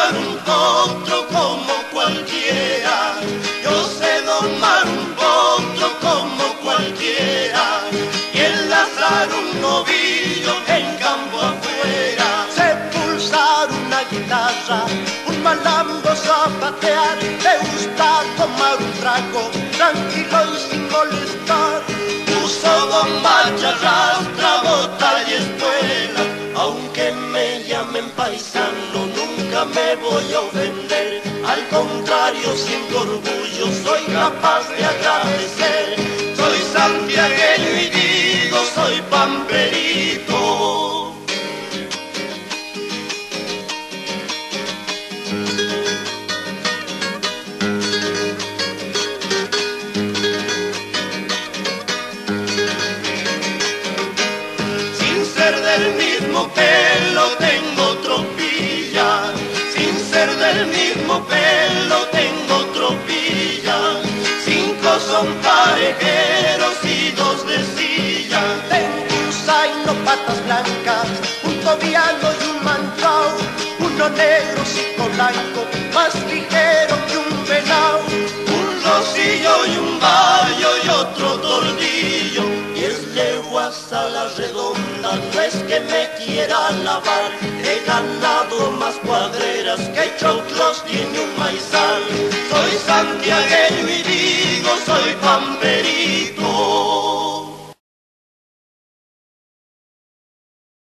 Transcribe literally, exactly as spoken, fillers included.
domar un potro como cualquiera, yo sé domar un potro como cualquiera, y enlazar un novillo en campo afuera, sé pulsar una guitarra, un malambo zapatear, me gusta tomar un trago tranquilo y sin molestar. Uso bombacha, arrastra, bota y espuela, aunque me llamen paisano nunca me voy a ofender, al contrario siento orgullo, soy capaz de agradecer, soy santiagueño y digo soy pamperito. Sin ser del mismo pelo tengo tropilla, sin ser del mismo pelo tengo tropilla, cinco son parejeros y dos de silla, tengo un zaino patas blancas, un tobiano y un manchao, uno negro cinco blanco, más ligero que un venao, un rosillo y un gallo y otro tordillo, diez leguas a la redonda, no es que me quiera alabar, he ganado más cuadreras que choclos tiene un maizal, soy santiagueño y digo soy pampa.